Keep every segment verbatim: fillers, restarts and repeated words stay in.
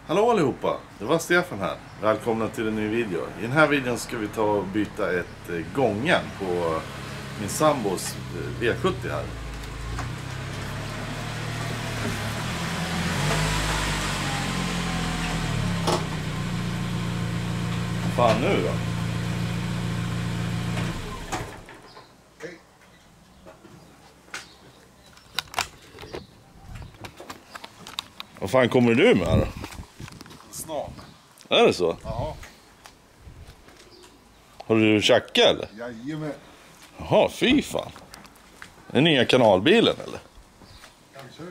Hallå allihopa, det var Stefan här. Välkomna till en ny video. I den här videon ska vi ta och byta ett gången på min sambos V sjuttio här. Vad fan nu då? Vad fan kommer du med då? Snart. Är det så? Ja. Har du tjacka eller? Jajamän. Jaha, fy fan. Den nya kanalbilen eller? Kanske.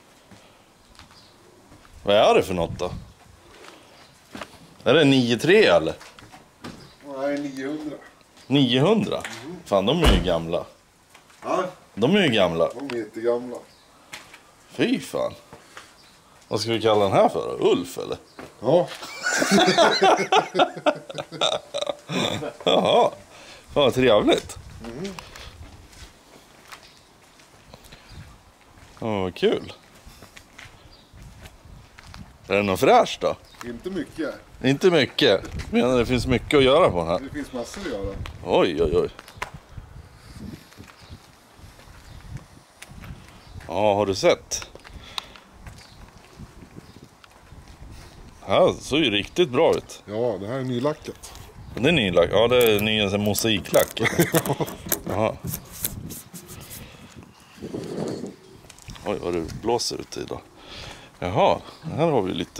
Vad är det för något då? Är det nio tre eller? Nej, niohundra. niohundra? Mm. Fan, de är ju gamla. Ja, De är ju gamla. de är jättegamla. Fy fan. Vad ska vi kalla den här för då? Ulf eller? Ja. Jaha. Fan vad trevligt. Mm. Ja, vad kul. Är det något fräscht då? Inte mycket. Inte mycket. Jag menar det finns mycket att göra på den här. Det finns massor att göra. Oj, oj, oj. Ja, har du sett? Ja, det såg ju riktigt bra ut. Ja, det här är nylackat. Det är nylack. Ja, det är ny en mosaiklack. Jaha. Oj, vad det blåser ut idag. Jaha, här har vi lite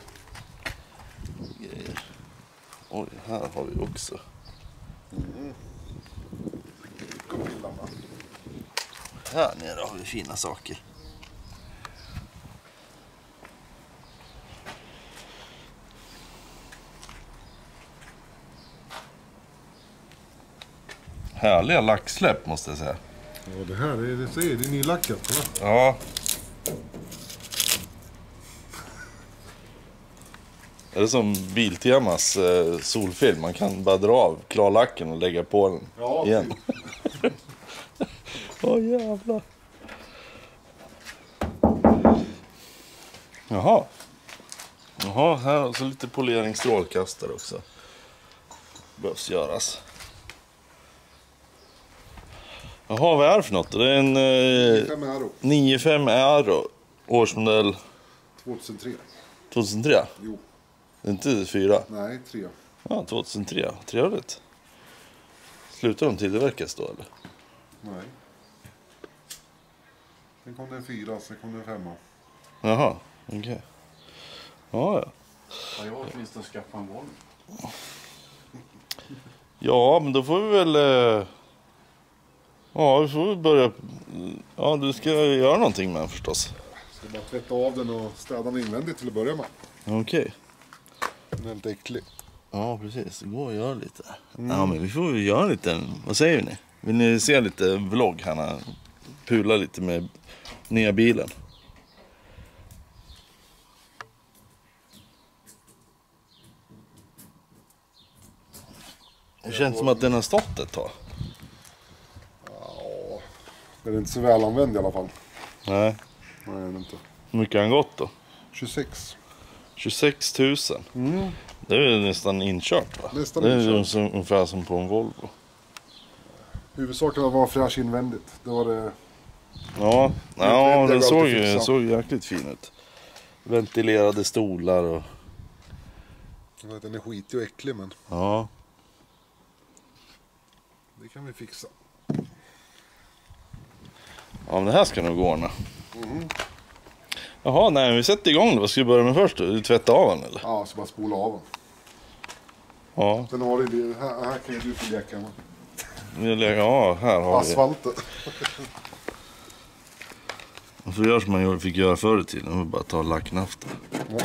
grejer. Oj, här har vi också. Mm. Här nere har vi fina saker. Härliga lacksläpp måste jag säga. Ja, det här är det säger, det är nylackat. Va? Ja. Är det som Biltemas eh, solfilm? Man kan bara dra av klarlacken och lägga på den Ja, igen. Åh oh, jävlar. Jaha. Jaha, här har så lite poleringsstrålkastare också. Behövs göras. Jaha, vad är det för något? Det är en eh, nio fem Aero. Årsmodell tjugohundratre. tjugohundratre? Jo. Det är inte fyra? Nej, tre. Ja, tjugohundratre. Trevligt. Slutar de tillverkas då eller? Nej. Sen kom det en fyra, sen kom det en femma. Jaha, okej. Okay. Ja, ja. Ja, jag har åtminstone skaffa en Volvo. Ja, men då får vi väl... Eh... Ja, vi får väl börja... Ja, du ska göra någonting med den förstås. Ska bara tvätta av den och städa den invändigt till att börja med. Okej. Okay. Den är helt äcklig. Ja, precis. Det går att göra lite. Mm. Ja, men vi får väl göra lite... Vad säger ni? Vill ni se lite vlogg här när pula lite med nya bilen? Det känns som att den har stått ett tag. Ja, den är inte så väl använd i alla fall. Nej. Nej, det är inte. Hur mycket har han gått då? tjugosex. tjugosex tusen. Mm. Det är ju nästan inkört va? Nästan det är inkört. Som, ungefär som på en Volvo. Huvudsaken var att vara fräsch invändigt. Det var det. Ja, ja det den går såg alltid ju fixa. såg jäkligt fin ut. Ventilerade stolar och... Den är skitig och äcklig men Ja. det kan vi fixa. Ja, men det här ska nog gå ordna. Mm. Jaha, nej, vi sätter igång då. Vad ska vi börja med först då? Du tvätta av den eller? Ja, så bara spola av den. Ja. Sen har du det. Här, här kan ju du få leka med. Ja, här har vi. Asfalten. Man får göra som man fick göra förr i tiden. Man får bara ta lacknaften. Ja.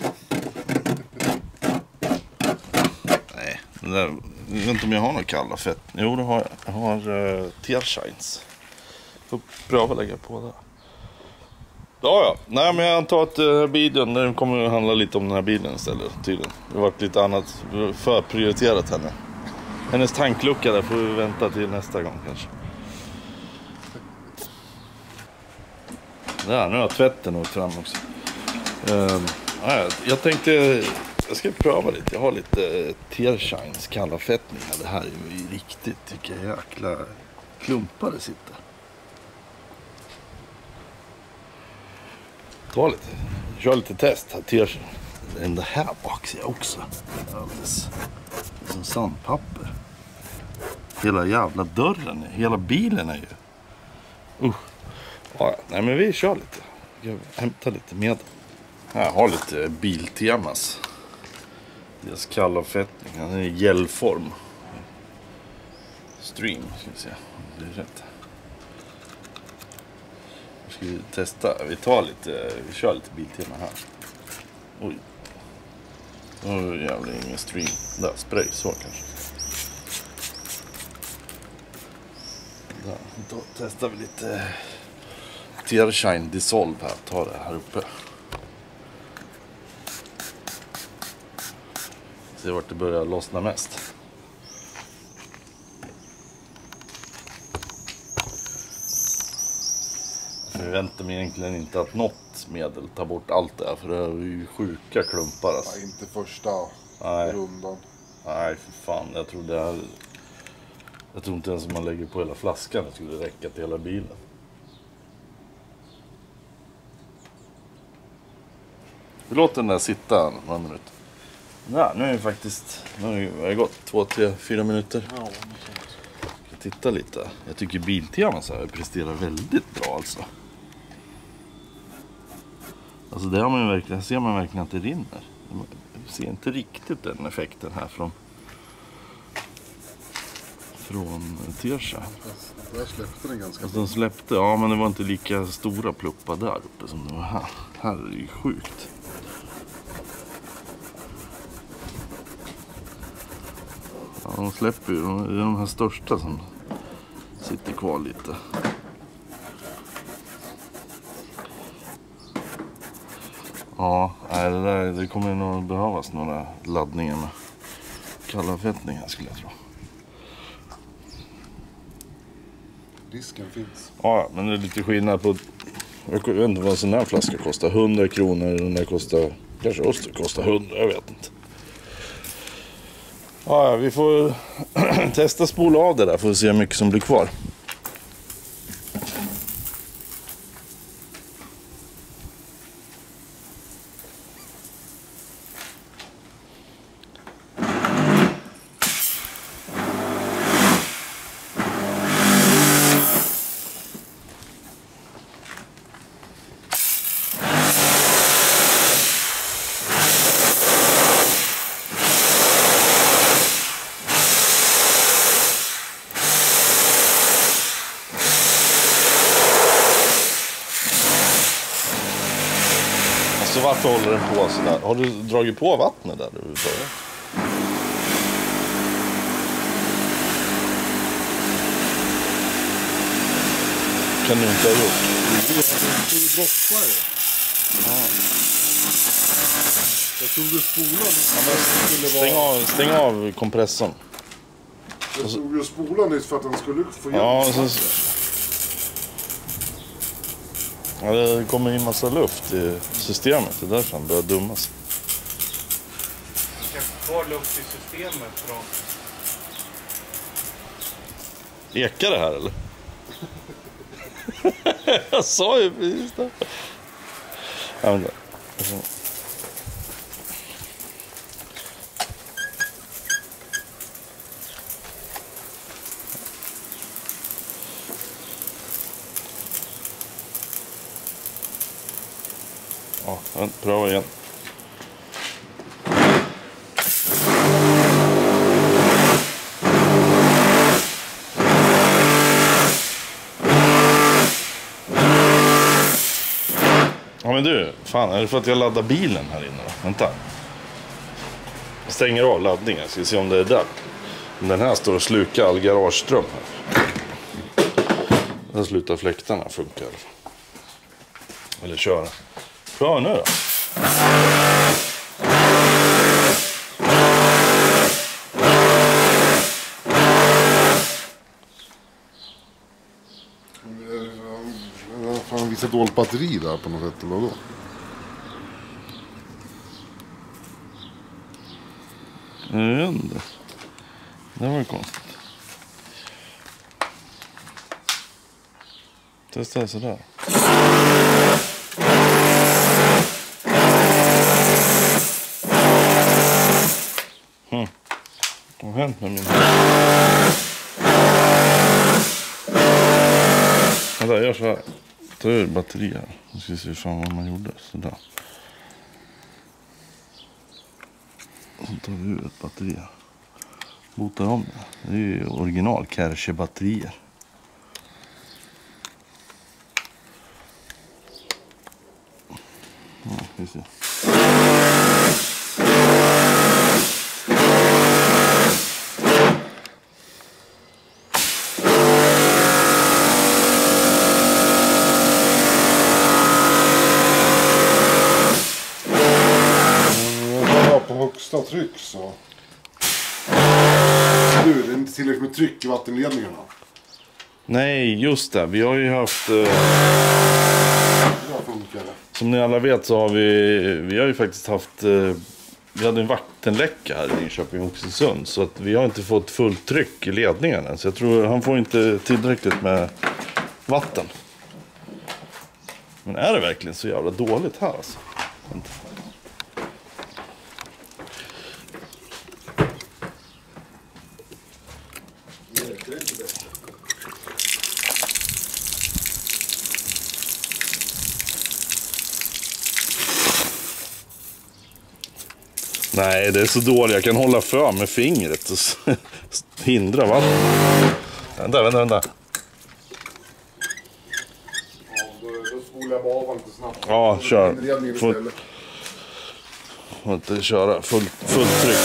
Nej, det där, jag vet inte om jag har något kalla fett. Jo, det har jag. Jag har uh, Tearshines. Får pröva att lägga på det. Ja, ja. Nej, men jag antar att uh, bilen den kommer att handla lite om den här bilen istället. Tydligen. Det har varit lite annat förprioriterat henne. Hennes tanklucka där får vi vänta till nästa gång kanske. Där, nu har tvätten åkt fram också. Um, Ja, jag tänkte, jag ska pröva lite. Jag har lite Tearshines kalla fettningar. Det här är ju riktigt, tycker jag, jäkla klumpar det sitter. Ta lite, kör lite test här. Tearshine. Den här bak ser jag också. Alldeles som sandpapper. Hela jävla dörren, hela bilen är ju... Usch. Ja, nej men vi kör lite. Jag hämtar lite med. Jag har lite Biltemas. Deras kalla fettning. Den är i gelform. Stream, ska vi se. Det är rätt. Nu ska vi testa. Vi tar lite, vi kör lite Biltema här. Oj. Åh jävlar, ingen stream. Där, spray, så kanske. Där, då testar vi lite Tearshine Dissolve här. Ta det här uppe. Se vart det börjar lossna mest. Jag förväntar mig egentligen inte att något medel tar bort allt det här. För det är ju sjuka klumpar alltså. Nej, inte första Nej. rundan. Nej, för fan. Jag tror det här... Jag tror inte ens om man lägger på hela flaskan det skulle räcka till hela bilen. Vi låter den där sitta några minuter. Ja, nu är det faktiskt... Nu har det gått två, tre, fyra minuter. Ja, Jag tittar lite. Jag tycker Biltema så här presterar väldigt bra alltså. Alltså det har man ju verkligen, ser man verkligen att det rinner. Jag ser inte riktigt den effekten här från från Tearshine. där släppte den ganska Alltså de släppte, ja men det var inte lika stora pluppar där uppe som det var här. Här är det ju sjukt. Ja, de släpper ju, det är de här största som sitter kvar lite. Ja, nej, det, där, det kommer nog behövas några laddningar med kalla fettningar skulle jag tro. Risken finns. Ja, men det är lite skillnad på... Jag vet inte vad en sån här flaska kostar. hundra kronor, den där kostar... Kanske Öster kostar hundra, jag vet inte. Ja, vi får testa spola av det där för att se hur mycket som blir kvar. Så varför håller den på sådär? Har du dragit på vattnet där överhuvudtaget? Kan du inte ha gjort? Jag tog droppar det. Ja. Jag tog du spola nyss. Ja, men stäng, av, stäng av kompressorn. Jag tog ju spola nyss för att den skulle få hjälp. Ja, så... Ja, det kommer in massa luft i systemet. Det är därför han börjar dummas. Kanske kvar luft i systemet från... Ekar det här eller? Jag sa ju precis det. Ja, men det. Ja, vänta, pröva igen. Ja men du, fan är det för att jag laddar bilen här inne då? Vänta. Jag stänger av laddningen, ska vi se om det är där. Den här står och slukar all garageström här. Den slutar fläktarna funkar. Eller köra. Pröva nu då. Han visar dåligt batteri där på något sätt, eller vadå? Jag vet inte. Det var ju konstigt. Testa sådär. Hmm. Vad har hänt med min... Vänta, jag gör så här. Ta ur batteri här. Nu ska vi se fan vad man gjorde. Sådär. Så tar vi ur ett batteri här. Botar om det. Det är ju original Kärcher-batterier. Ja, ska vi se. På högsta tryck så. Du, det är inte tillräckligt med tryck i vattenledningarna. Nej, just det. Vi har ju haft... Eh, Det funkar det. som ni alla vet så har vi... Vi har ju faktiskt haft... Eh, vi hade en vattenläcka här i Nyköping och Oxelösund. Så att vi har inte fått fullt tryck i ledningarna. Så jag tror han får inte tillräckligt med vatten. Men är det verkligen så jävla dåligt här alltså? Vänta. Nej, det är så dåligt. Jag kan hålla för med fingret och hindra vatten. Vänta, vänta, vänta. Ja, då, då spolar jag bara av lite snabbt. Ja, kör. Inredningen Får, istället. får inte köra fullt full tryck.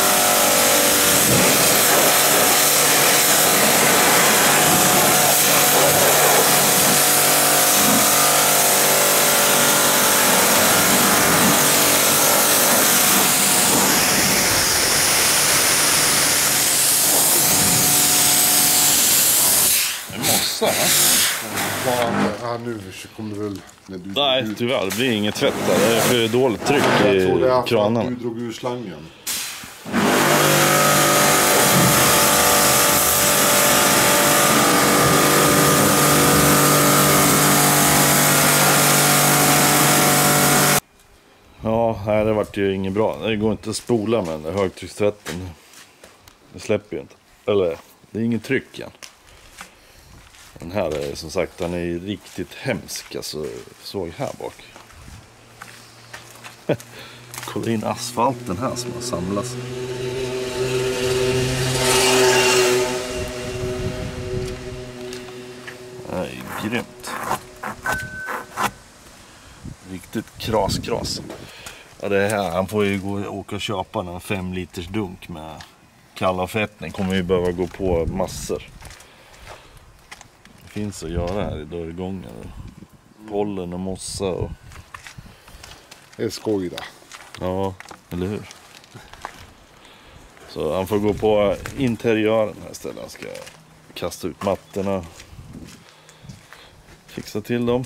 Mossa, va? Ja, ja, nu kommer det väl... när du Nej, drog ur- tyvärr. Det blir inget tvätt där. Det är för dåligt tryck Jag tror det är i för att kranarna. du drog ur slangen. Ja, nej, det vart ju inget bra. Det går inte att spola med den där högtryckstvätten. Det släpper ju inte. Eller, det är inget tryck igen. Den här är som sagt, den är riktigt hemsk. Alltså, såg här bak. Kolla in asfalten här som har samlats. Det är grymt. Riktigt kras-kras. Ja, det här, han får ju gå och åka och köpa en fem liters dunk med kalla fettning. Kommer ju behöva gå på massor. Det finns att göra här i dörrgången. Pollen och mossa och... Det är skoj det. Ja, eller hur? Så han får gå på interiören här istället. Han ska kasta ut mattorna. Fixa till dem.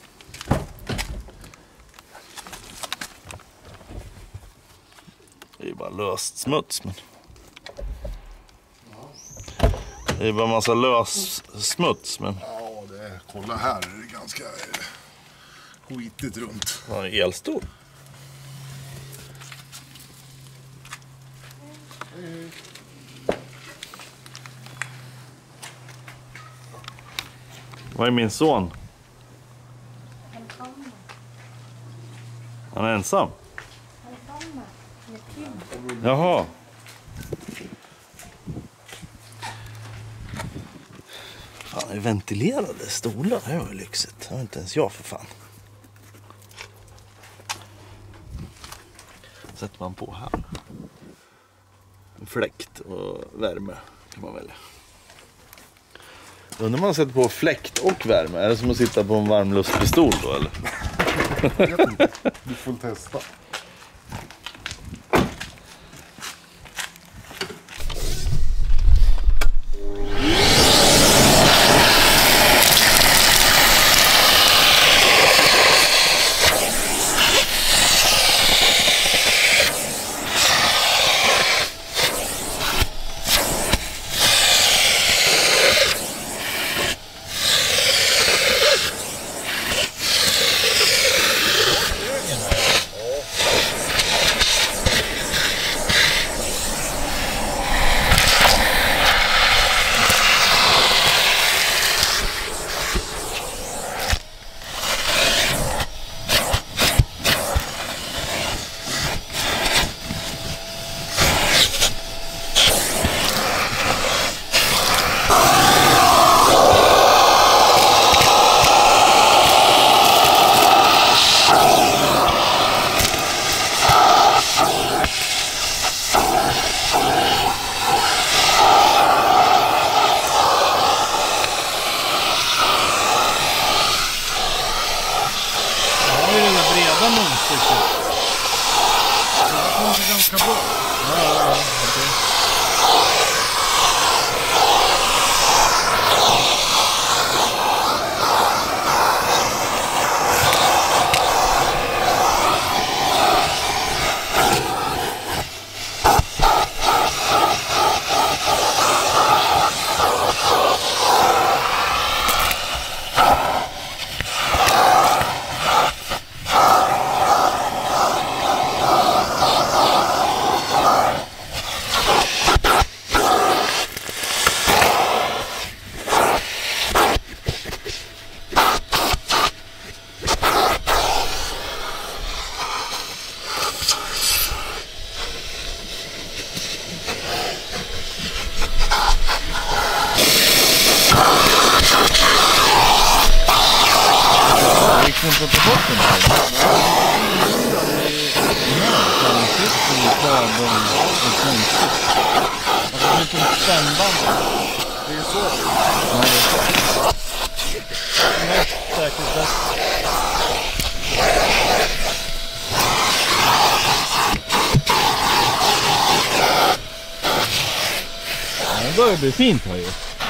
Det är bara löst smuts, men... Det är bara en massa lös smuts, men... Ja, det är, kolla här är det ganska eh, skitigt runt. Ja, elstol. Vad är min son? Han är ensam? Jaha. Fan, det är ventilerade stolar. Det var ju lyxigt. Det har inte ens jag för fan. Sätter man på här. Fläkt och värme kan man välja. Undrar man sätter på fläkt och värme. Är det som att sitta på en varmluftspistol då eller? Jag vet inte. Du får testa. haka på. Ja, ja, ja. Okay. Inte på botten här. Det är spännband. Det är så. Ja, det är så. Mest säkert bäst. Det börjar bli fint här ju.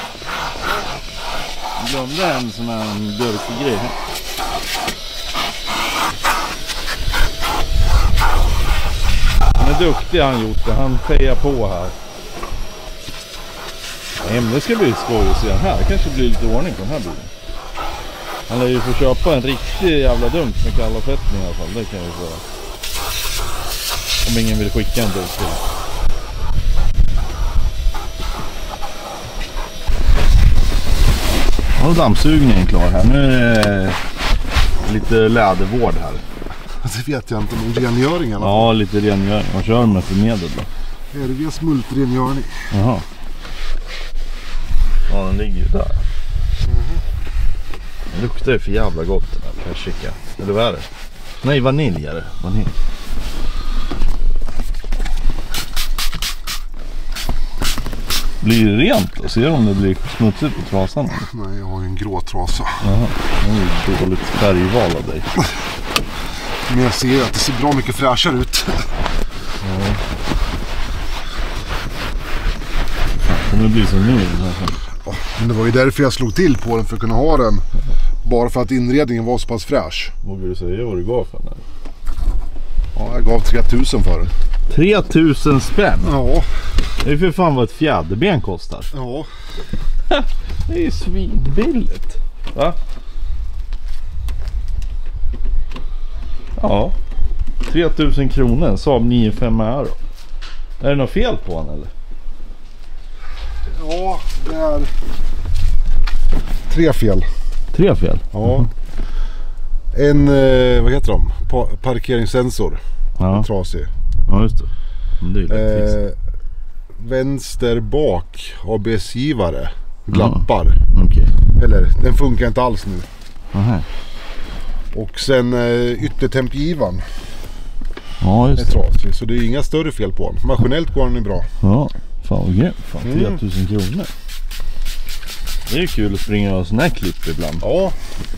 Jag glömde en sån här björkgrej här. Han är duktig han gjort det. Han fejar på här. Nej, men det ska bli skoj att se den här. Det kanske blir lite ordning på den här bilen. Han lär ju få köpa en riktig jävla dunk med kalla fettning i alla fall. Det kan vi få. Om ingen vill skicka en dunk till. Ja, dammsugningen är klar här. Nu är det lite lädervård här. Det vet jag inte, men rengöring eller? Ja, lite rengöring. Vad kör med för medel då? R V smultrengöring. Jaha. Ja, den ligger ju där. Mm-hmm. Det luktar ju för jävla gott den här persika. Eller vad är det? Nej, vanilj är det. Vanilj. Blir det rent då? Ser du om det blir smutsigt på trasan? Eller? Nej, jag har ju en grå trasa. Jaha, det är ju dåligt färgval av dig. Men jag ser att det ser bra mycket fräschare ut. Ja. Det kommer bli som nu. Ja, men det var ju därför jag slog till på den, för att kunna ha den. Bara för att inredningen var så pass fräsch. Vågar du säga vad du gav för den här? Ja, jag gav tre tusen för den. tre tusen spänn? Ja. Det är för fan vad ett fjäderben kostar. Ja. Det är ju svinbilligt. Va? Ja. tre tusen kronor. Saab nio fem R. Är det något fel på den eller? Ja, det är tre fel. Tre fel? Ja. En, eh, vad heter de? Pa- parkeringssensor. Ja. Trasig. Ja, just det. Men det är ju lätt Eh, vänster bak A B S-givare glappar. Ja. Okej. Eller, den funkar inte alls nu. Aha. Och sen eh, yttertempgivaren Ja, är just det. trasig. Så det är inga större fel på den. Maskinellt går den ju bra. Ja, fan vad grymt. Fan, Mm. tre tusen kronor. Det är ju kul att springa och sån här klipp ibland. Ja,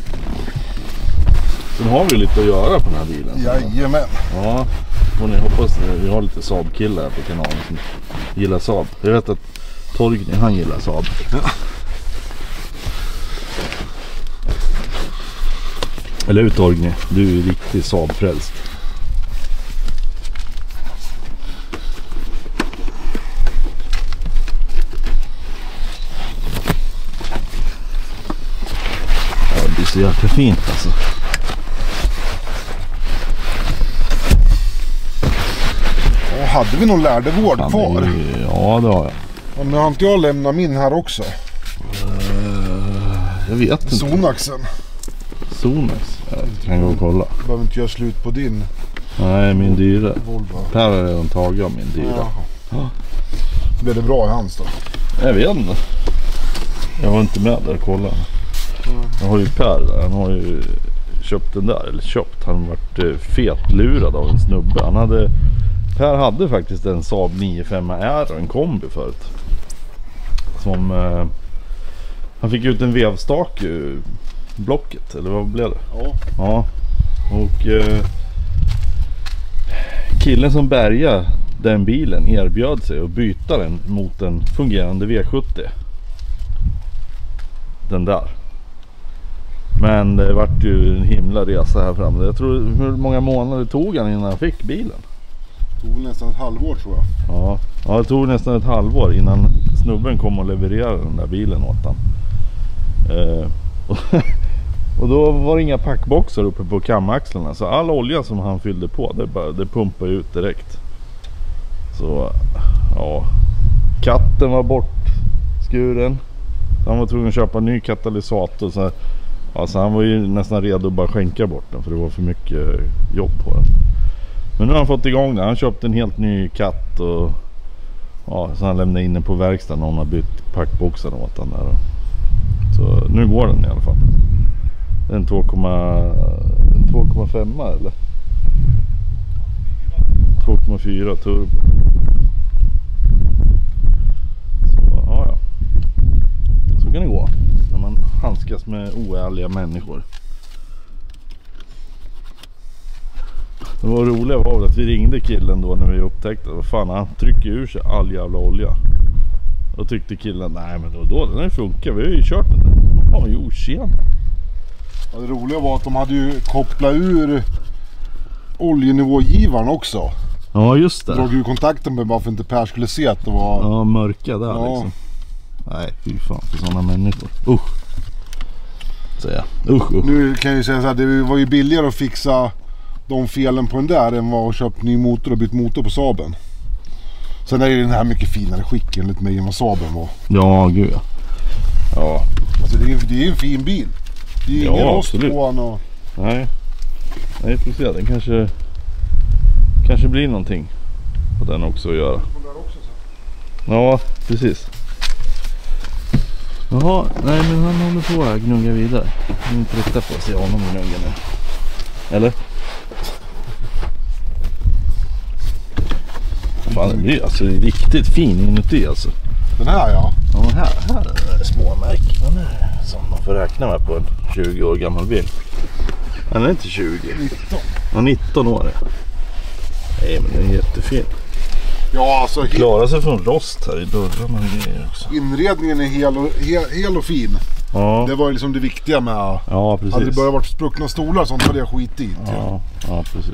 Sen har vi lite att göra på den här bilen. jajamän. Ja, och ni hoppas att vi har lite Saab-killar här på kanalen som gillar Saab. Jag vet att Torgny, han gillar Saab. Ja. Eller hur Torgny? Du är ju riktigt Saab-frälst. Ja, det blir så jäkla fint alltså. Och hade vi någon lärdevård Fan, kvar? det är ju- Ja, det har jag. Ja, men har inte jag lämnat min här också? Uh, jag vet inte. Sonaxen. Sonax. Jag kan gå och kolla. Behöver inte göra slut på din Nej, min dyra. Volvo. Per har redan tagit av min dyra. Jaha. Blev det bra i hans då? Jag vet inte. Jag var inte med där och kolla. Jag har ju Per där. Han har ju köpt den där. Eller köpt. Han har varit fetlurad av en snubbe. Han hade... Per hade faktiskt en Saab nio fem R och en kombi förut. Som... Eh, han fick ut en vevstak i blocket. Eller vad blev det? Ja. Ja. Och... Eh, killen som bärgade den bilen erbjöd sig att byta den mot en fungerande V sjuttio. Den där. Men det vart ju en himla resa här framme. Jag tror, hur många månader tog han innan han fick bilen? Det tog nästan ett halvår tror jag. Ja, ja, det tog nästan ett halvår innan snubben kom och levererade den där bilen åt han. Eh, och, och då var det inga packboxar uppe på kamaxlarna. Så all olja som han fyllde på, det, bara, det pumpade ut direkt. Så, ja. Katten var bortskuren. Han var tvungen att köpa en ny katalysator. Så, alltså han var ju nästan redo att bara skänka bort den. För det var för mycket jobb på den. Men nu har han fått igång den. Han köpte en helt ny katt. Och ja, så han lämnade in den på verkstaden. Någon har bytt packboxarna åt den där. Så nu går den i alla fall. Det är en två komma fem eller? två komma fyra turbo. Så ja, ja. Så kan det gå när man handskas med oärliga människor. Det var roliga var att vi ringde killen då när vi upptäckte vad fan, han trycker ur sig all jävla olja. Då tyckte killen, nej men då, då den här funkar, vi har ju kört den. Ja, jo, tjena. Ja, det roliga var att de hade ju kopplat ur oljenivågivaren också. Ja, just det. Drog ju kontakten med bara för att inte Per skulle se att det var... Ja, mörka där ja. liksom. Nej, fy fan för sådana människor. Usch. Säger jag. Usch, usch. Nu kan jag ju säga så här, det var ju billigare att fixa de felen på den där än vad att köpa ny motor och bytt motor på Saaben. Sen är ju den här mycket finare skick enligt mig än vad Saaben var. Ja, gud ja. Ja. Alltså det är, det är ju en fin bil. Det är ju Ja, ingen rost absolut. på den och... Nej. Nej, får se. Den kanske... Kanske blir någonting på den också att göra. Ja, precis. Jaha, nej men han håller på att gnugga vidare. Jag är inte rätta på att se honom gnugga nu. Eller? Fan, det blir alltså riktigt fin inuti alltså. Den här ja. Ja, här, här är det småmärken där som man får räkna med på en tjugo år gammal bil. Den är inte tjugo. nitton. Ja, nitton år. Nej, men den är jättefin. Ja, alltså... Klarar sig från rost här i dörrarna och grejer också. Inredningen är hel och, hel, hel och fin. Ja. Det var ju liksom det viktiga med... Ja, precis. Hade det börjat varit spruckna stolar sånt hade jag skit i. Ja, ja, precis.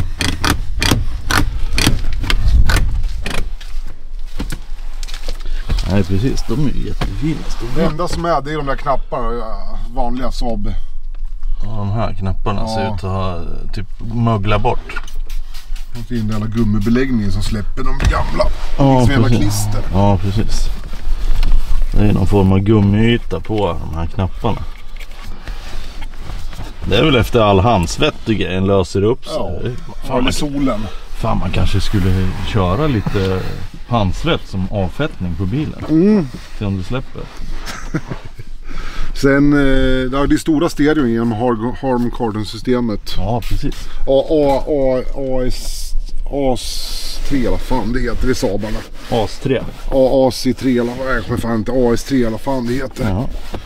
Nej, precis. De är ju jättefina stolar. Det enda som är det är de där knapparna. Vanliga Saab. Ja, de här knapparna Ja. ser ut att ha typ mögla bort. En fin jävla gummibeläggning som släpper de gamla. Ja, som jävla precis. klister. Ja, precis. Det är någon form av gummiyta på de här knapparna. Det är väl efter all handsvett och grejen löser upp sig. Ja, Fan, fan man, solen. fan, man kanske skulle köra lite handsvett som avfettning på bilen. Mm. Se om du släpper. Sen, eh, det är stora stereon genom Harman Kardon-systemet. Ja, precis. A, A, A, A, S, A S tre, vad fan det heter, det är Saabarna. A S tre. A, A C tre, eller vad är det fan inte, A S tre, eller vad fan det heter. Ja.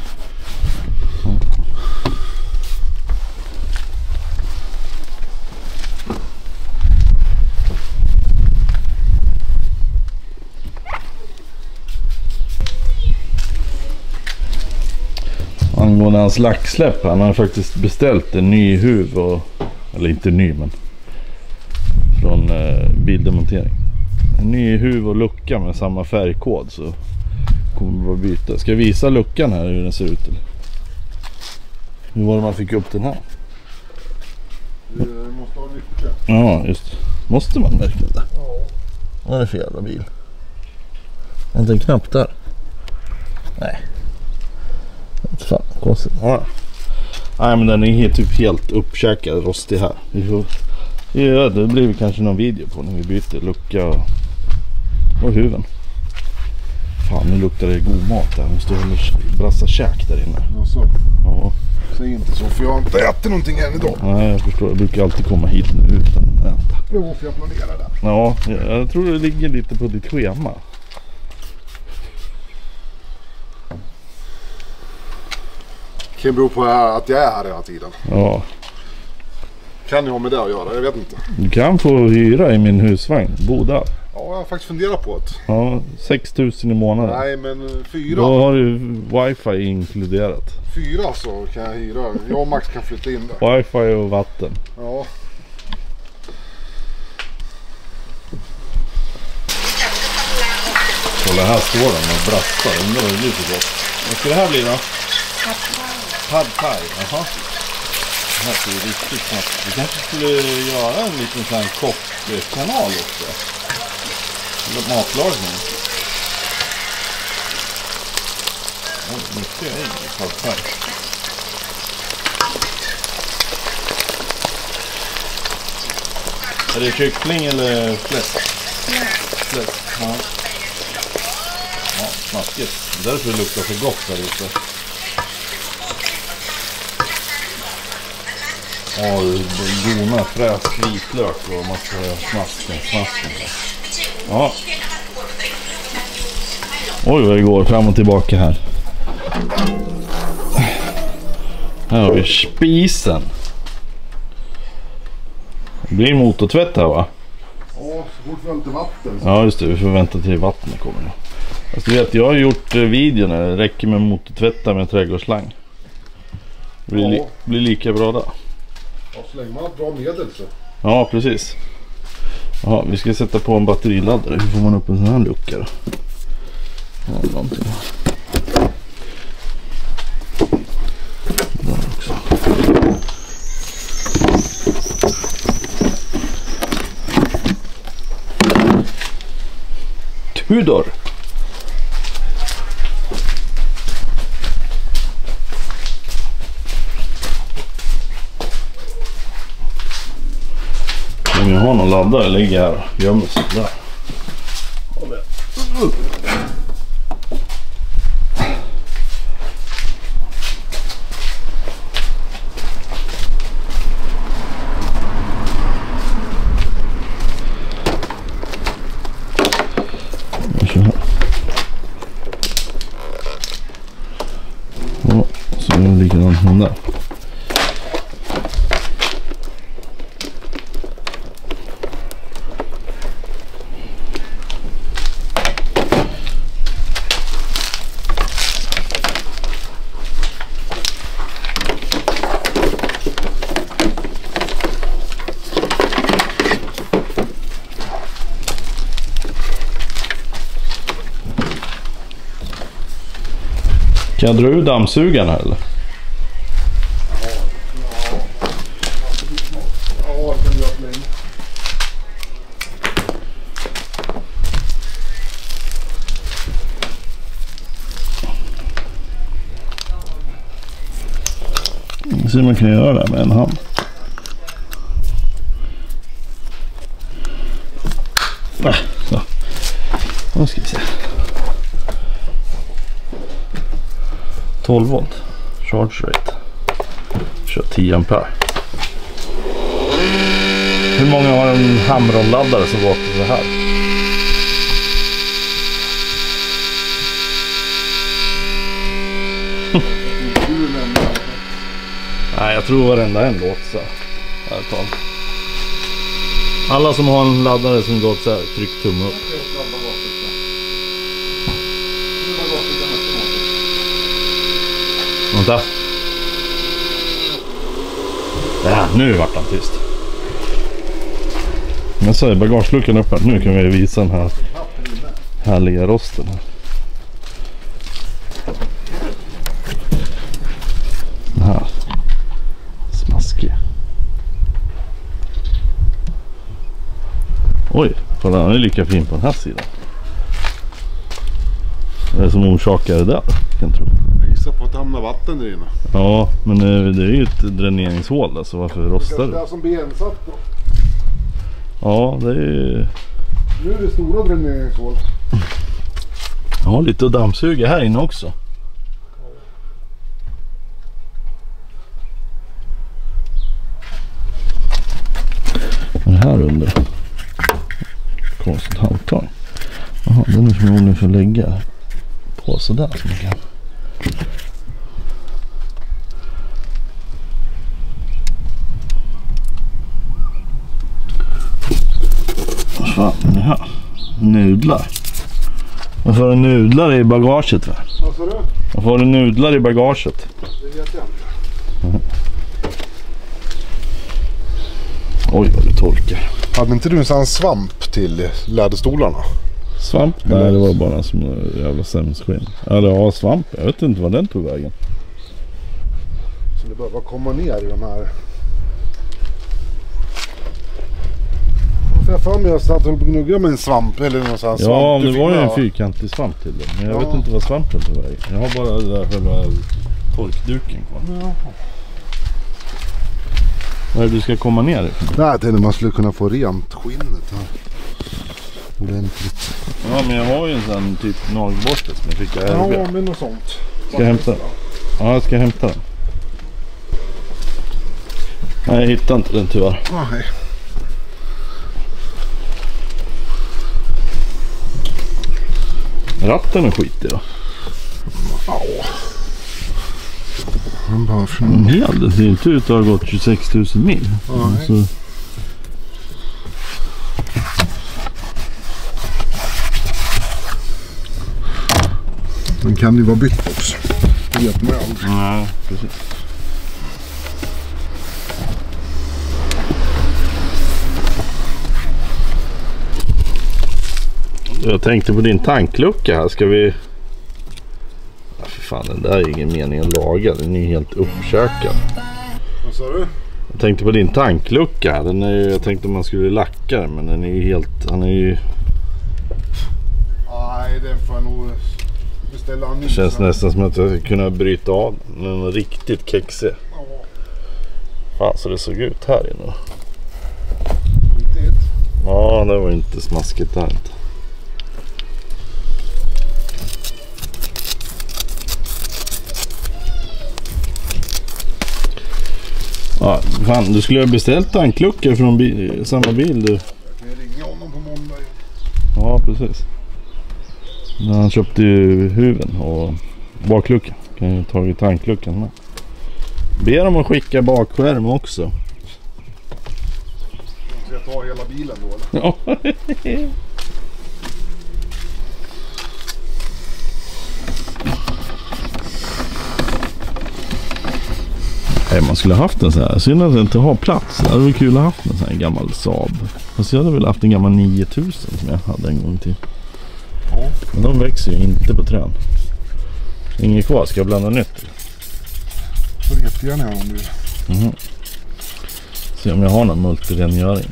Angående hans lacksläpp, han har faktiskt beställt en ny huv och, eller inte ny men från eh, bildemontering. En ny huv och lucka med samma färgkod, så kommer vi bara byta. Ska jag visa luckan här hur den ser ut eller? Hur var det man fick upp den här? Du måste ha nyckel. Ja, just. Måste man verkligen det? Ja. Vad är det för jävla bil? Är inte en knapp där? Nej. Fan, konstigt. Ja. Nej, men den är helt, typ helt uppkäkad, rostig här. Vi får, ja, det blir kanske någon video på när vi byter lucka och, och huven. Fan, nu luktar det god mat där. Jag måste hålla brassa käk där inne. Ja, så. Ja. Säg inte så, för jag har inte ätit någonting än idag. Nej, jag förstår. Jag brukar alltid komma hit nu utan att äta. Jo, för jag planerar där. Ja, jag, jag tror det ligger lite på ditt schema. Det kan bero på att jag är här hela tiden. Ja. Kan jag ha med det att göra? Jag vet inte. Du kan få hyra i min husvagn, bo där. jag har faktiskt funderat på det. Ja, sex tusen i månaden. Nej, men fyra. Då har du wifi inkluderat. Fyra så kan jag hyra. Jag och Max kan flytta in där. Wifi och vatten. Ja. Kolla, här står den och brastar. Undrar vad det blir för gott. Vad ska det här bli då? Pad thai. Jaha. Det här ser ju riktigt snabbt. Vi kanske skulle göra en liten sån här kockkanal också. Matlagning. Oh, mycket ägg i pad thai. Är det kyckling eller fläsk? Fläsk. Ja. Ja, smaskigt. Därför det luktar så gott där ute. Ja, gona, fräs, vitlök och massa smaskning. smaskning. Ja. Oj, vad det går fram och tillbaka här. Här har vi spisen. Det blir motortvätt här, va? Ja, så fort vi har lite vatten. Så. Ja, just det. Vi får vänta till vattnet kommer nu. Alltså, du vet, jag har gjort eh, videon när det räcker med motortvätta med trädgårdsslang. Det blir, li Ja. blir lika bra där. Ja, så länge man har bra medel så. Ja, precis. Ja, vi ska sätta på en batteriladdare. Hur får man upp en sån här lucka då? Ja, någonting. Där också. Tudor. Om jag har någon laddare ligger här och gömmer sig där. Ja, så är det likadant som där. Kan jag dra ur dammsugaren här eller? Ja, det kan jag länge. Se om man kan göra det med en hand. Ah, så. Nu ska vi se. tolv volt. Charge rate. Kör tio ampere. Hur många har en Hamron-laddare som går till det här? Nej, jag tror varenda en låter så här. Alla som har en laddare som går så här, tryck tumme upp. Vänta. Ja, nu vart han tyst. Jag säger bagageluckan öppen. Nu kan vi visa den här härliga rosten här. Den här smaskiga. Oj, kolla, den är lika fin på den här sidan. Vad är det som orsakar det där? Kan jag tro. Jag gissar på att det hamnar vatten där inne. Ja, men det är ju ett dräneringshål där, så varför rostar Det det? är som bensatt då. Ja, det är... Nu är det stora dräneringshål. Ja, lite att dammsuga här inne också. Vad är det här under? Konstigt halvtag. Jaha, den är förmodligen för att lägga på sådär som man kan. Vad fan är det här? Nudlar. Varför har du nudlar i bagaget, va? Vad sa du? Varför har du nudlar i bagaget? Det vet jag inte. Mm. Oj, vad du torkar. Hade inte du en sån svamp till läderstolarna? Svamp? Nej, det var bara som en jävla sämskinn. Eller ja, svamp. Jag vet inte vad den tog vägen. Så det behöver komma ner i de här. För jag för mig att jag satt och gnuggade med en svamp eller någon sån här svamp. Ja, Du det fick var ju med, en va? fyrkantig svamp till den. Men jag Ja. vet inte vad svampen tog vägen. Jag har bara det där själva torkduken kvar. Ja. Vad är det du ska komma ner ifrån? Nej, jag tänkte man skulle kunna få rent skinnet här. Ordentligt. Ja, men jag har ju en sån typ nagelborste som jag fick av R B. Ja, men något sånt. Ska jag hämta den? Ja, jag ska hämta den. Nej, jag hittar inte den tyvärr. Nej. Ratten är skitig då. Ja. Han bara för En hel, det ser inte ut att ha gått tjugosex tusen mil. Nej. Så... Den kan ju vara bytt också. Det vet man aldrig. Nej, precis. Jag tänkte på din tanklucka här. Ska vi... Ja, för fan, den där är ingen mening att laga. Den är helt uppkökad. Vad sa du? Jag tänkte på din tanklucka. Den är ju, jag tänkte om man skulle lacka den, men den är ju helt... Han är ju... Nej, den får jag nog beställa en ny. Det känns nästan som att jag ska kunna bryta av den. Den är riktigt kexig. Ja, Fan, så det såg ut här inne. riktigt. Ja, det var inte smaskigt där inte. Ja, fan, du skulle ha beställt tankluckor från bi- samma bil du. Jag kan ju ringa honom på måndag. Ja, precis. När han köpte ju huven och bakluckan. Kan ju ta i tankluckan med. Be dem att skicka bakskärm också. Ska jag ta hela bilen då eller? Ja. Nej, man skulle ha haft en så här. Synd att inte ha plats. Det hade varit kul att ha haft en sån här gammal Saab. Fast jag hade väl haft en gammal nio tusen som jag hade en gång till. Ja. Men de växer ju inte på trän. Inget kvar, ska jag blanda nytt? Så jättegärna om du. Mhm. Se om jag har någon multirengöring.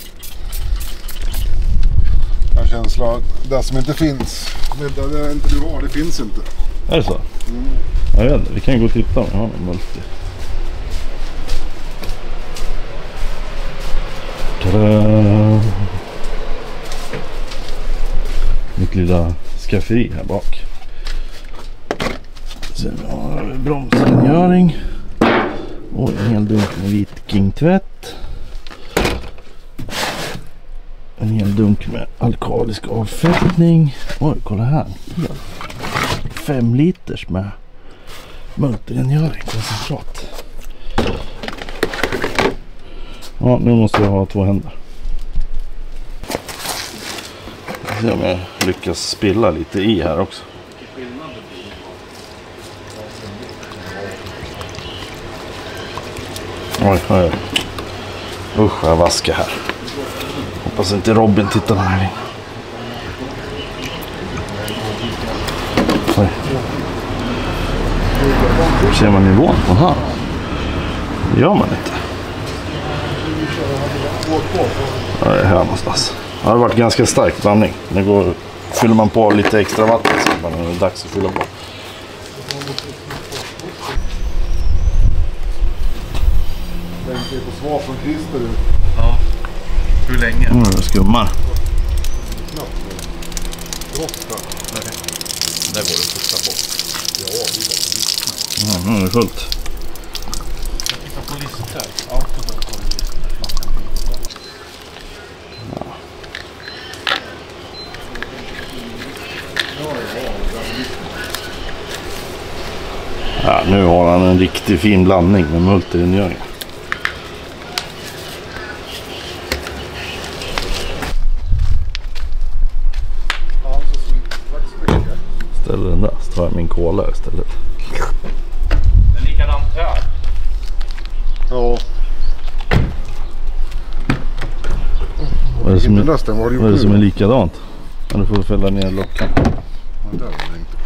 Jag har känsla att det som inte finns, det där inte du har, det finns inte. Är det så? Mm. Jag vet inte, vi kan gå och titta om jag har någon multi. Tada! Mitt lilla skafferi här bak. Sen har vi bromsrengöring. Oj, en hel dunk med vitkingtvätt. En hel dunk med alkalisk avfettning. Oj, kolla här. Fem liters med multirengöring koncentrat. Ja, nu måste jag ha två händer. Jag ska se om jag lyckas spilla lite i här också. Oj, oj. Usch, jag vaskar här. Hoppas inte Robin tittar här. Oj. Hur ser man nivån? Aha. Det gör man inte. Ja, det är här någonstans. Det har varit ganska stark blandning. Det går, fyller man på lite extra vatten så är det dags att fylla på. Väntar på svar från Christer. Ja. Hur länge? Mm, det skummar. Knappt nu. Bråttom. Där går det att putta på. Ja, det är bara Ja, nu är det fullt. Jag tittar på listor. Autobot har vi. Ja, nu har han en riktigt fin blandning med multirengöring. tar jag min cola istället. Det är likadant här. Ja. Vad är det som är, Nästan, vad har du gjort vad är, det som är nu? likadant? Ja, du får fälla ner luckan. Ja, där var det inte.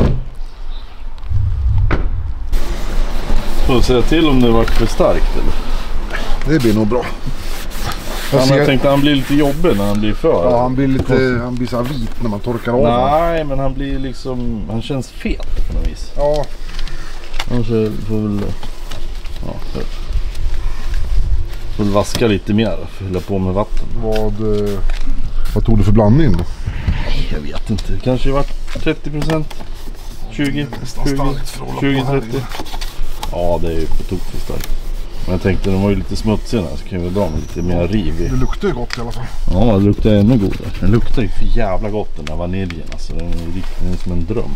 Får du säga till om det varit för starkt eller? Det blir nog bra. Jag Han ser- har tänkt att han blir lite jobbig när han blir för. Ja, han blir lite, han blir så här vit när man torkar av honom. Nej, men han blir liksom, han känns fet på något vis. Ja, Kanske får väl, ja, för, får väl vaska lite mer och fylla på med vatten. vad, eh, vad tog du för blandning då? Jag vet inte, det kanske varit trettio procent, tjugo, tjugo, tjugo, trettio. Ja, det är ju på tok för starkt. Men jag tänkte, den var ju lite smutsig här, så kan vi bra med lite mer riv i. Det luktar ju gott i alla fall. Ja, det luktar ännu godare. Den luktar ju för jävla gott, den där vaniljen. Alltså, den är riktigt som en dröm.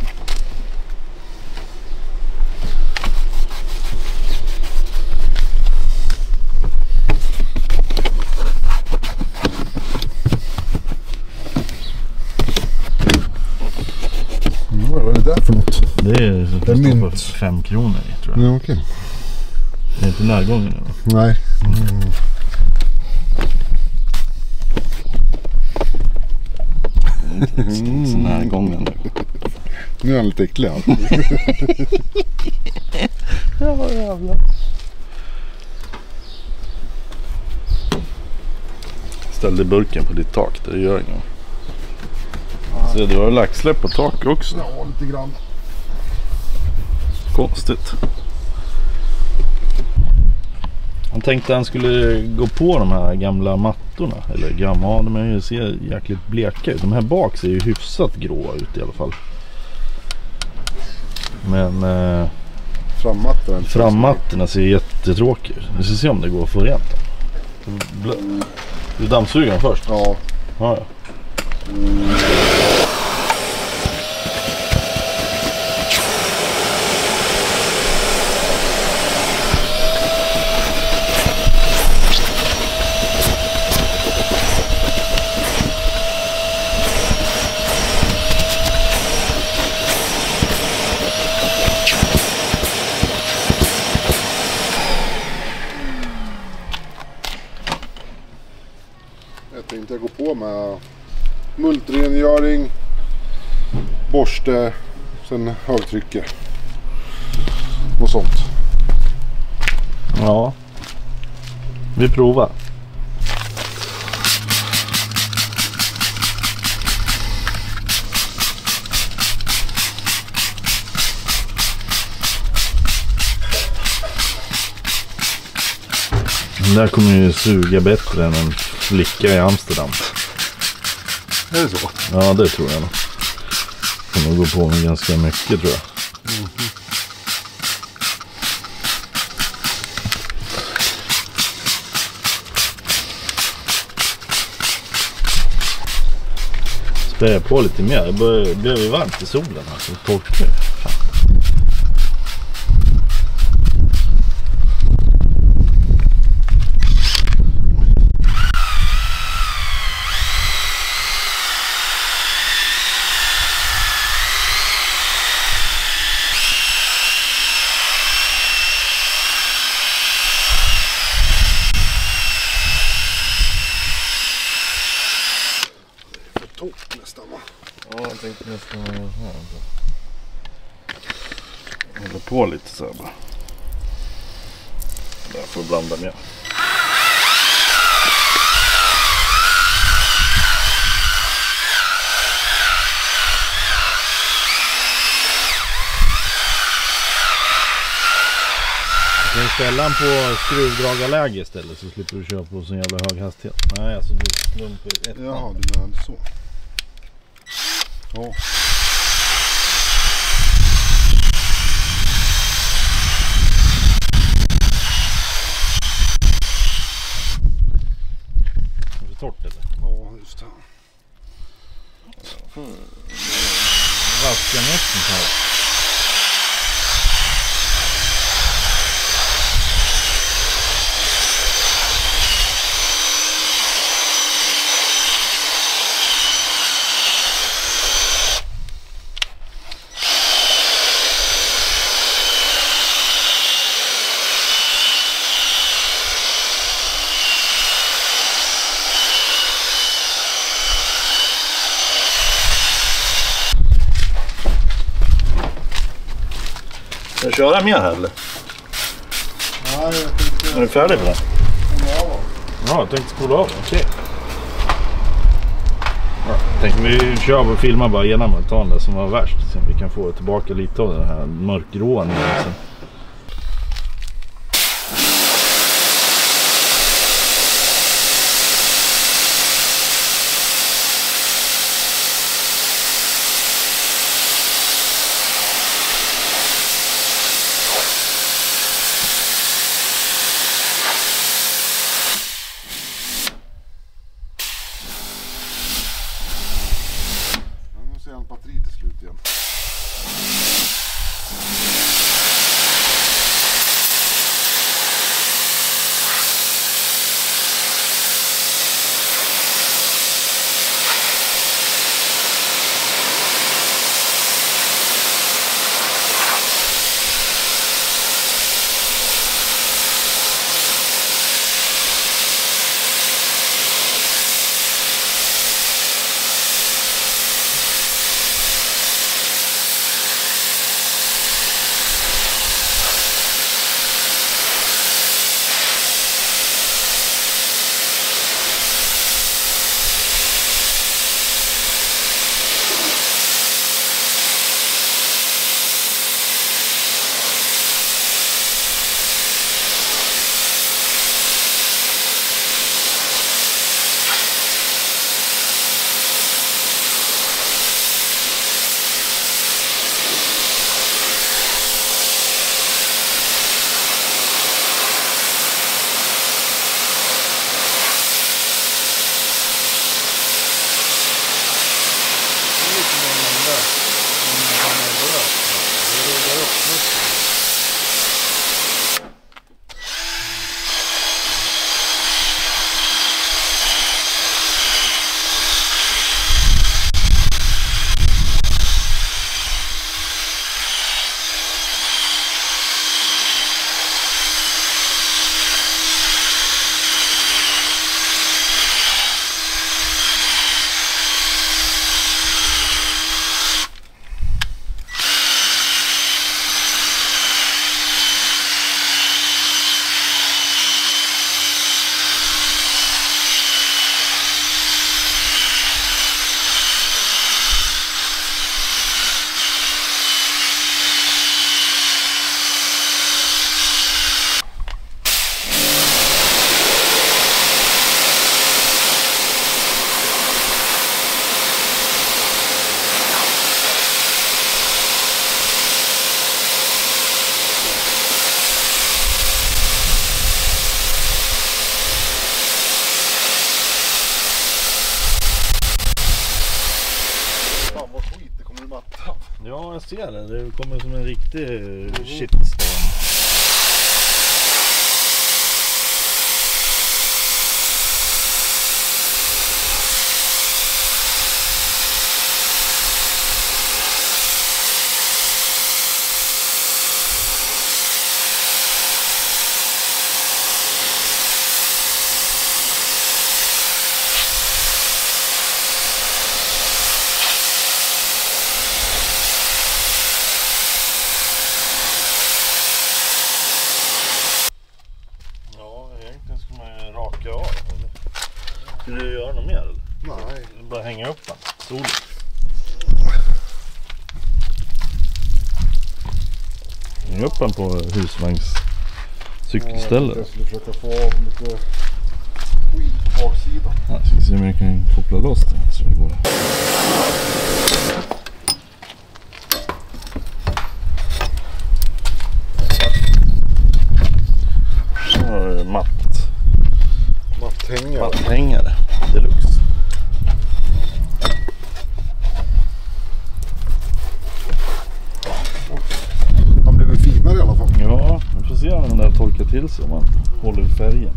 Mm, vad är det där för något? Det är, det är står mynt. på fem kronor i, tror jag. Ja, okej. Det är inte närgången nu, va? Nej. Mm. Mm. Så närgången nu. Nu är han lite äcklig. Ja, jävlar. Ställde burken på ditt tak, det gör inget. Så du har laxsläpp på tak också. Ja, lite grann. Konstigt. Han tänkte att han skulle gå på de här gamla mattorna. Eller gamla, ja, de är ju, ser jäkligt bleka ut. De här bak ser ju hyfsat gråa ut i alla fall. Men eh, Frammattan. frammattorna ser jättetråkiga ut. Vi ska se om det går att få rent dem. Blö- Du dammsuger den först? Ja. Ja, ja. Jag tänkte gå på med multrengöring, borste, sen högtrycke och sånt. Ja. Vi provar. Den där kommer ju suga bättre än en flicka i Amsterdam. Är det så? Ja, det tror jag nog. Kommer gå på med ganska mycket, tror jag. Spär på lite mer. Det börjar- blev ju varmt i solen här, så torkar det. Fan. För torrt nästan, va? Ja, jag tänkte nästan här. Håller på lite så här bara. Där får blanda mer. Du kan ställa den på skruvdragarläge istället, så slipper du köra på sån jävla hög hastighet. Nej, alltså du slumpar ett. Jaha, du menar så. Ja. Är det torrt eller? Ja, just det. Vaska nästan så här. Ska du köra mer här eller? Nej, jag tänkte... Är du färdig med det? Ja, Ja, jag tänkte spola av. Okej. Ja, tänkte vi kör och filma bara genom att ta det som var värst. Så vi kan få tillbaka lite av den här mörkgråa nyansen. nu ser jag en batteri till slut igen. Ja, jag ser det. Det kommer som en riktig shitstorm. Skulle du göra något mer eller? Nej. Bara hänga upp den. Solen. Häng upp den på husvagns cykelstället. Jag skulle försöka få av lite skit på baksidan. Ja, ska se om jag kan koppla loss den så det går. Så matt. Matthängare. Matthängare. Deluxe. Han blev väl finare i alla fall. Ja, vi får se om den där torkar till sig om man håller färgen.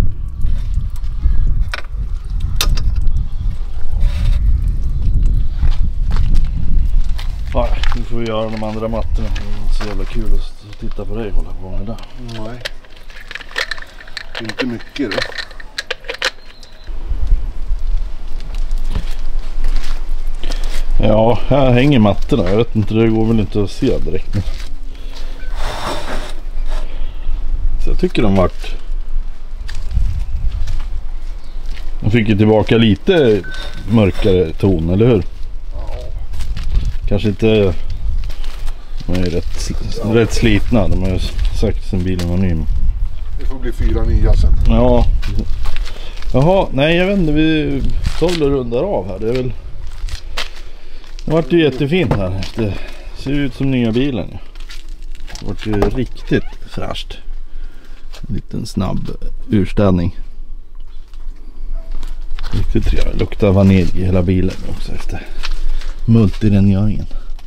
Ja, nu får vi göra de andra mattorna. Det är inte så jävla kul att titta på dig och hålla på med det där. Nej. Inte mycket då. Ja, här hänger mattorna. Jag vet inte, det går väl inte att se direkt. Jag tycker de vart... De fick ju tillbaka lite mörkare ton, eller hur? Kanske inte... De är ju rätt, ja. rätt slitna. De har ju sagt sen bilen var ny. Det får bli fyra nya sen. Ja. Jaha, nej jag vet inte. Vi tar väl och rundar av här. Det är väl... Det vart ju jättefint här. Det ser ut som nya bilen. Det vart ju riktigt fräscht. En liten snabb urstädning. Riktigt trevligt. Luktar vanilj i hela bilen också efter multirengöringen.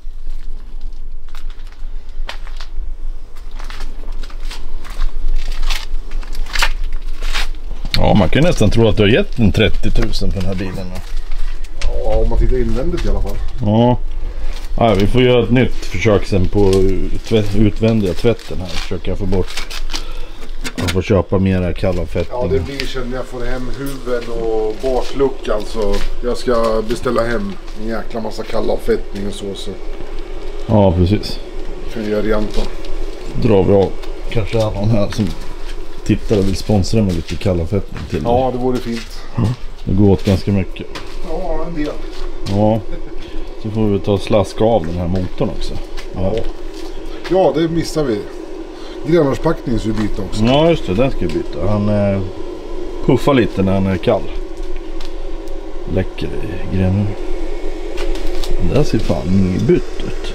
Ja, man kan nästan tro att du har gett en trettio tusen för den här bilen. Ja, om man tittar invändigt i alla fall. Ja. Ja, vi får göra ett nytt försök sen på tvätt, utvändiga tvätten här. Försöka få bort... Jag får köpa mera kallavfettning. Ja, det blir sen när jag får hem huven och bakluckan, så jag ska beställa hem en jäkla massa kallavfettning och så. så. Ja, precis. Kan jag göra rent då. Drar vi av. Kanske någon här som tittar och vill sponsra med lite kallavfettning till. Ja, det vore fint. Det går åt ganska mycket. Ja, en del. Ja, så får vi ta och slaska av den här motorn också. Ja, ja det missar vi. Grenårspackning ska vi byta också. Ja, just det, den ska vi byta. Han eh, puffar lite när han är kall. Läcker i grenen. Det där ser fan nybytt ut.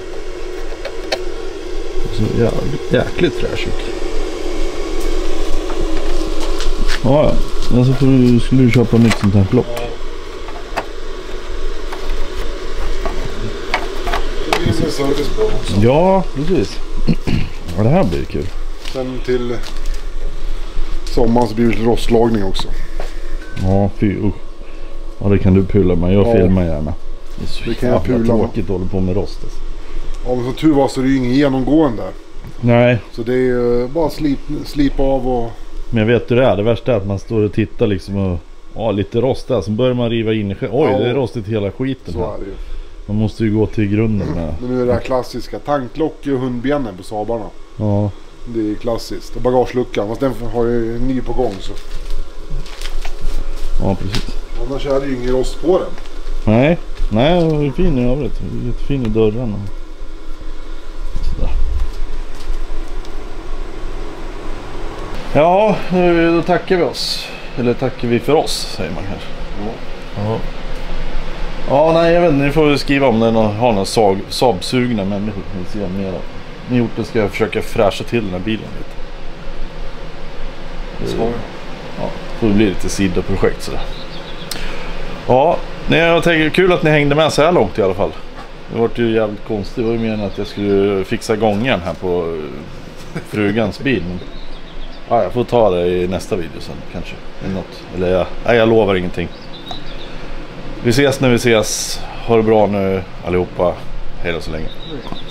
Så jävligt, jäkligt fräsch ut. Ja, ja. Så får du, skulle du köpa nytt sånt här plock. Det finns en service på också. Ja, precis. Ja, det här blir kul. Sen till sommaren så blir det rostlagning också. Ja, fy usch. Ja, det kan du pula med. Jag ja. filmar gärna. Det är så det kan jag pula tråkigt att hålla på med rost. Alltså. Ja, men som tur var så är det ju ingen genomgående där. Nej. Så det är bara slip, slipa av och... Men jag vet hur det är. Det värsta är att man står och tittar liksom och... Ja, lite rost där. Så börjar man riva in i... Oj, ja, det är rostigt hela skiten. Så är det ju. Man måste ju gå till grunden med... Men nu är det här klassiska. Tanklock och hundbenen på Sabarna. Ja. Det är klassiskt. Och bagageluckan. Fast den har ju en ny på gång så... Ja, precis. Annars är det ju ingen rost på den. Nej. Nej, det är fin i övrigt. Det är jättefin i dörrarna. Sådär. Ja, då tackar vi oss. Eller tackar vi för oss, säger man kanske. Ja. Ja. Ja, nej, jag vet inte. Ni får skriva om det och har några sag, sabsugna människor. Ni ser mer. Ni gjort det ska jag försöka fräscha till den här bilen lite. Så. Ja, får det bli lite sidoprojekt sådär. Ja, nej, jag tänker kul att ni hängde med så här långt i alla fall. Det var ju jävligt konstigt. Det var ju meningen att jag skulle fixa gången här på frugans bil. Men, ja, jag får ta det i nästa video sen kanske. Eller något. Eller jag, nej, jag lovar ingenting. Vi ses när vi ses. Ha det bra nu allihopa. Hej då så länge.